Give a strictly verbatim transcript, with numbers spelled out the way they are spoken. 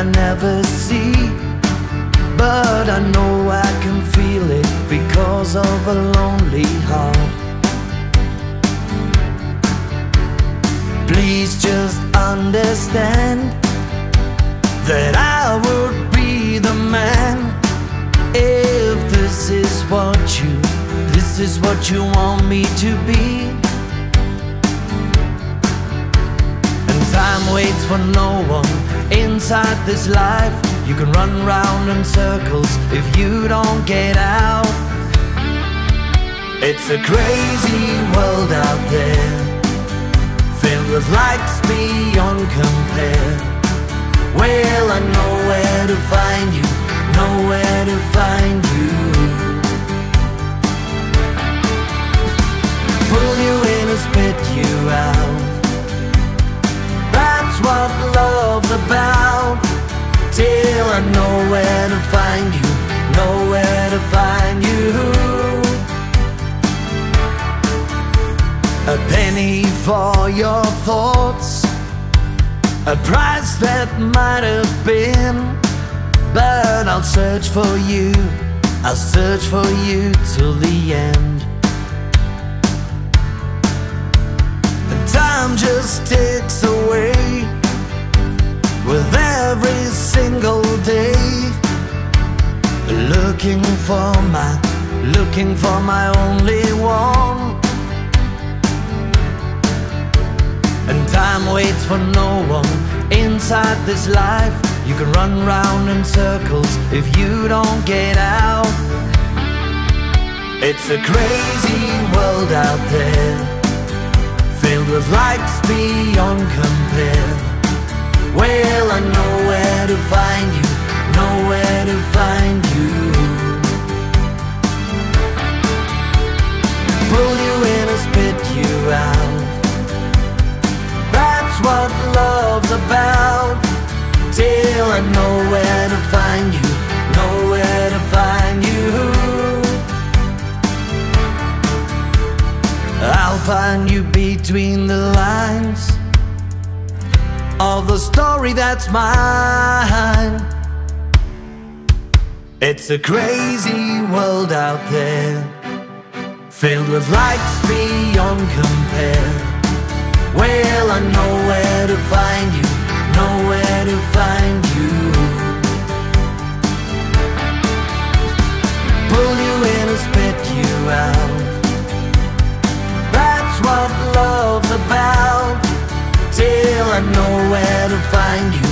I never see, but I know I can feel it because of a lonely heart. Please just understand that I would be the man if this is what you, this is what you want me to be. And time waits for no one inside this life. You can run round in circles if you don't get out. It's a crazy world out there, filled with lights beyond compare. Well, I know where to find you, know where to find you. Pull you in and spit you out. That's what love's about. Till I know where to find you, know where to find you. A penny for your thoughts, a price that might have been, but I'll search for you, I'll search for you till the end. And time just ticks away with every single day, looking for my, looking for my only one. And time waits for no one inside this life. You can run round in circles if you don't get out. It's a crazy world out there, filled with lights beyond compare. Well, I know where to find you, know where to find you. Pull you in and spit you out. That's what love's about. Till I know where to find you, know where to find you. I'll find you between the lines of the story that's mine. It's a crazy world out there, filled with lights beyond compare. Well, I know where to find you, know where to find you. Pull you in and spit you out. That's what love's about. Till I know where to find you,